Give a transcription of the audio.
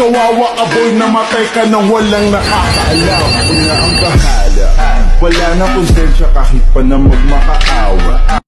kawawa ka boy, namatay ka nang walang nakakaalam. Ako na ang bahala, wala na konsensya kahit pa na magmakaawa.